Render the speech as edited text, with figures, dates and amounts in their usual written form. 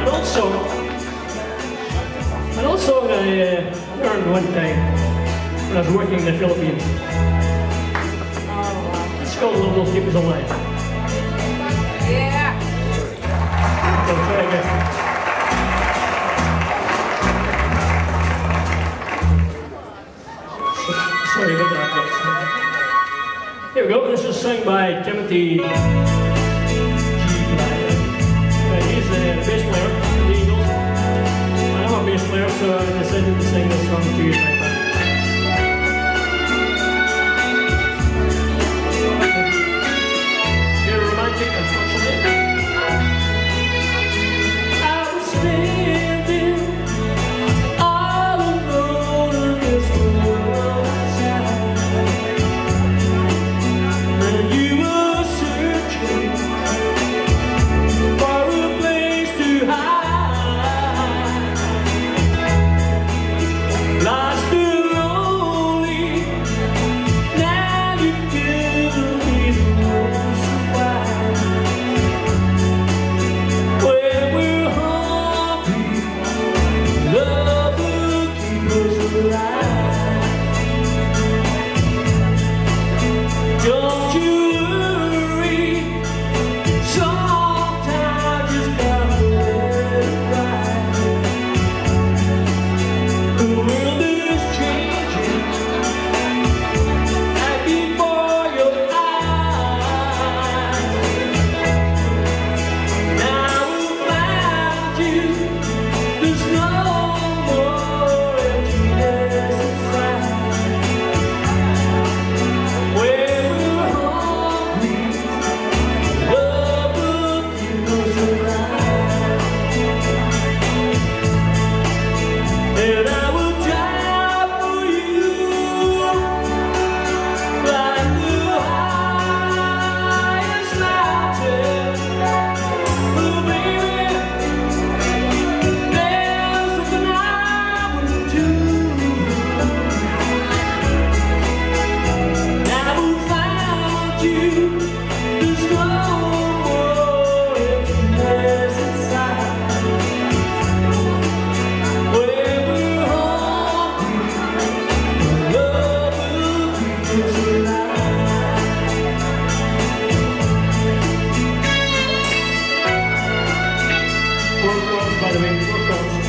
An old song I learned one time when I was working in the Philippines. It's called Love Will Keep Us Alive. Yeah. I'll try again. Sorry about that. Here we go. This is sung by Timothy G. He's a bass player for the Eagles. I'm a bass player, so I decided to sing this song to you, my friend. Very romantic, unfortunately. I was standing all alone in this world outside, and you were searching for a place to hide. Lost and lonely, now you give me the most surprise. When we're hungry, love will keep us alive. Don't you worry, sometimes just gotta let it ride. The world is changing right before your eyes. Now we'll find you, there's no more emptiness inside. When we're hungry, love will keep us alive. And I will die for you like the highest mountain. Oh baby, there's something I would do. Now we'll find you, there's no more emptiness inside. When we're hungry, love will keep us alive. Four chords, by the way, 4 chords.